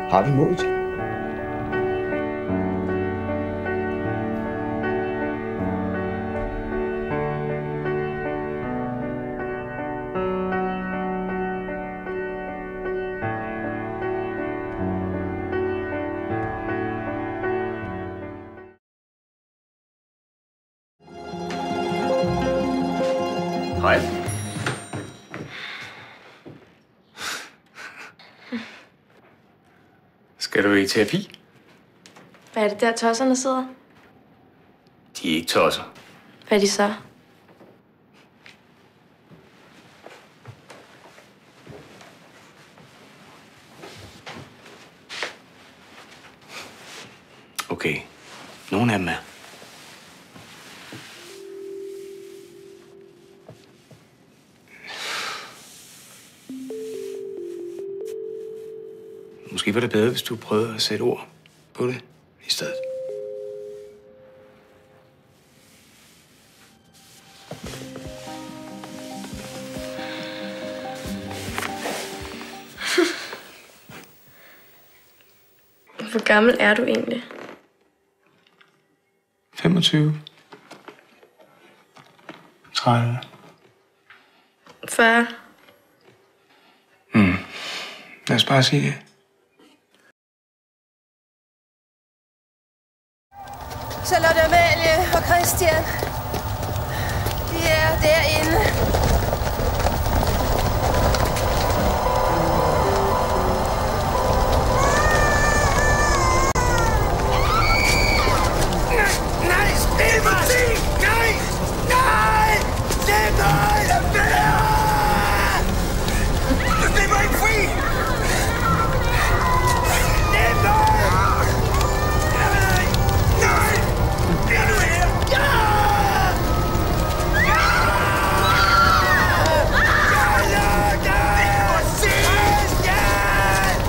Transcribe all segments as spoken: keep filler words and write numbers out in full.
Har vi modet? Hej. Skal du i terapi? Hvad er det der, tosserne sidder? De er ikke tosser. Hvad er de så? Okay. Nogle af dem er. Måske var det bedre, hvis du prøvede at sætte ord på det i stedet. Hvor gammel er du egentlig? femogtyve. tredive. fyrre. Mm. Lad os bare sige det. Charlotte Amalie og Christian. De er derinde. Nej, spil mig! Nej! Nej! Slip mig! Lad være! Du slipper ikke fri! Slip mig! Nej! Bliv nu her! Ja! Ja! Charlotte! Christian!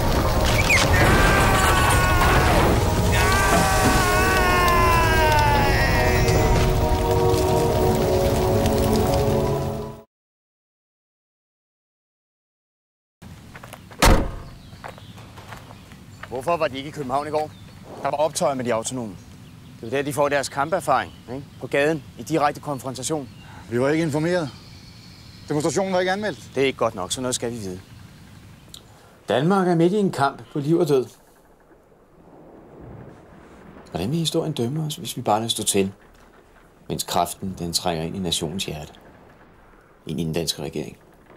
Hvorfor var de ikke i København i går? Der var optøjer med de autonome. Det er der, de får deres kamperfaring, ikke? På gaden, i direkte konfrontation. Vi var ikke informeret. Demonstrationen var ikke anmeldt. Det er ikke godt nok, så noget skal vi vide. Danmark er midt i en kamp på liv og død. Hvordan vil historien dømme os, hvis vi bare lader stå til, mens kraften den trænger ind i nationens hjerte? Ind i den danske regering.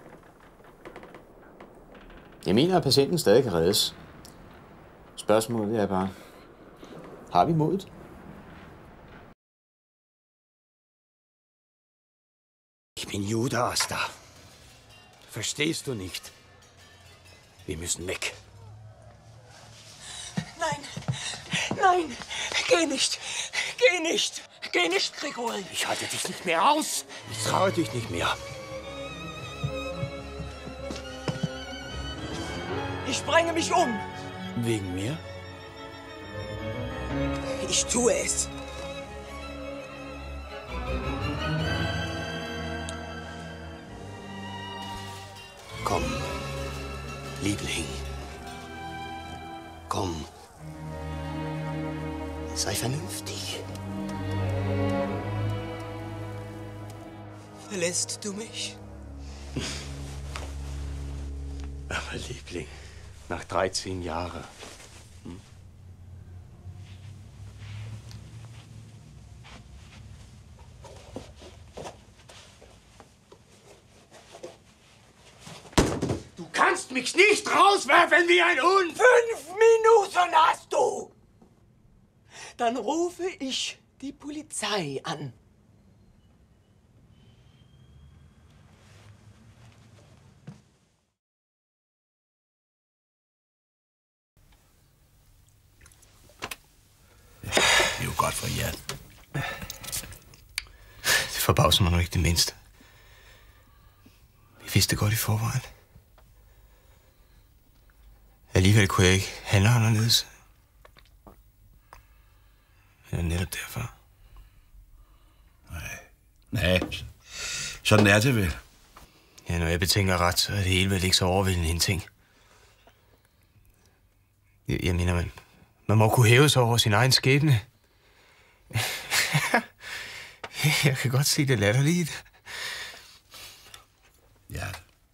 Jeg mener, at patienten stadig kan reddes. Spørgsmålet er bare, har vi modet? Ich bin Judas da. Verstehst du nicht? Wir müssen weg. Nein, nein, geh nicht, geh nicht, geh nicht, Grigori. Ich halte dich nicht mehr aus. Ich traue dich nicht mehr. Ich bringe mich um. Wegen mir? Ich tue es. Komm, Liebling. Komm. Sei vernünftig. Verlässt du mich? Aber Liebling, nach dreizehn Jahren. Hm? Du kannst mich nicht rauswerfen wie ein Hund! Fünf Minuten hast du! Dann rufe ich die Polizei an. Det er jo godt for jer. Det forbavser mig nu ikke det mindste. Vi vidste det godt i forvejen. Alligevel kunne jeg ikke handle anderledes. Ja, netop derfor. Nej. Nej. Sådan er det vel. Ja, når jeg betænker ret, så er det hele vel ikke så overvældende en ting. Jeg, jeg mener, man, man må kunne hæve sig over sin egen skæbne. Jeg kan godt se det latterligt. Ja.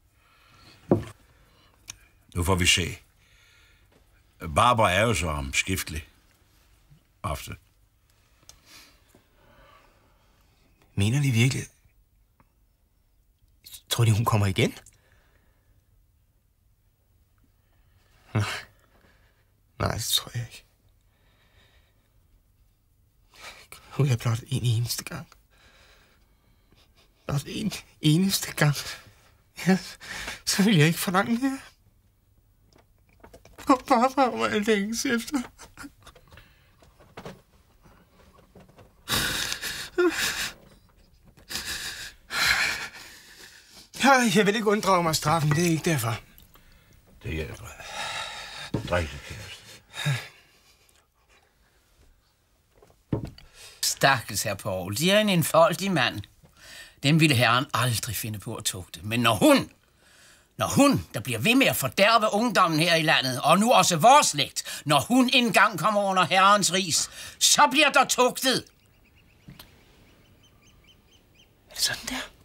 Nu får vi se. Barbara er jo så omskiftelig. Ofte. Mener de virkelig? Tror de, hun kommer igen? Nej. Nej, det tror jeg ikke. Hun er blot en eneste gang. Blot en eneste gang. Ja, så vil jeg ikke forlange mere. Og Barbara var jeg længes efter. Jeg vil ikke unddrage mig straffen, det er ikke derfor. Det hjælper. Drik det, kæreste. Stakkels herr Poul, de er en enfoldig mand. Dem ville herren aldrig finde på at tugte. Men når hun, når hun, der bliver ved med at fordærve ungdommen her i landet, og nu også vores slægt, når hun engang kommer under herrens ris, så bliver der tugtet. Er det sådan der?